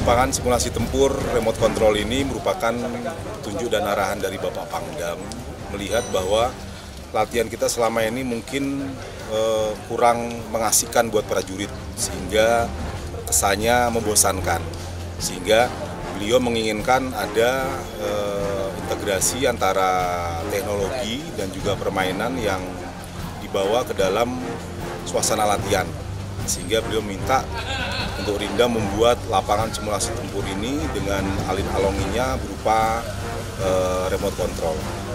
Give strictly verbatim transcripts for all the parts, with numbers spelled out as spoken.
Lapangan simulasi tempur remote control ini merupakan tunjuk dan arahan dari Bapak Pangdam melihat bahwa latihan kita selama ini mungkin eh, kurang mengasihkan buat prajurit sehingga kesannya membosankan. Sehingga beliau menginginkan ada eh, integrasi antara teknologi dan juga permainan yang dibawa ke dalam suasana latihan. Sehingga beliau minta untuk Rinda membuat lapangan simulasi tempur ini dengan alin-alonginya berupa uh, remote control.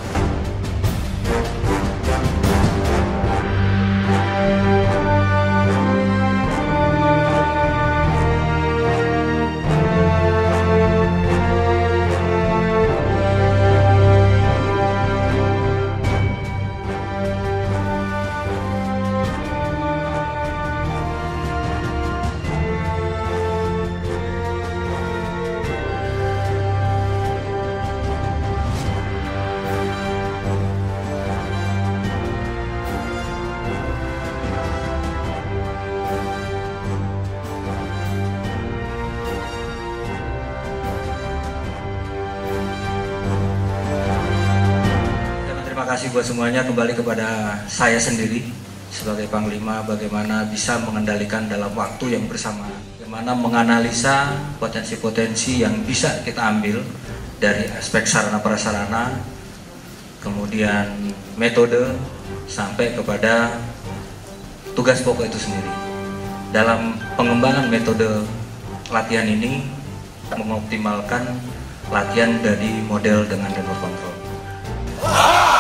Terima kasih buat semuanya, kembali kepada saya sendiri sebagai Panglima, bagaimana bisa mengendalikan dalam waktu yang bersamaan, bagaimana menganalisa potensi-potensi yang bisa kita ambil dari aspek sarana prasarana, kemudian metode, sampai kepada tugas pokok itu sendiri. Dalam pengembangan metode latihan ini, mengoptimalkan latihan dari model dengan remote control.